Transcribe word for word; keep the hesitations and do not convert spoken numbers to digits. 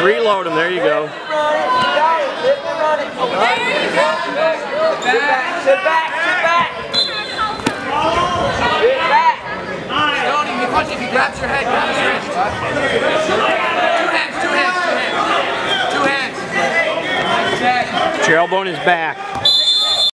Reload him, there you go. There you go. Sit back, sit back, sit back. Sit back. Don't even punch if he grabs your head, grab his wrist. Two hands, two hands, two hands. Two hands. Put your elbow in his back.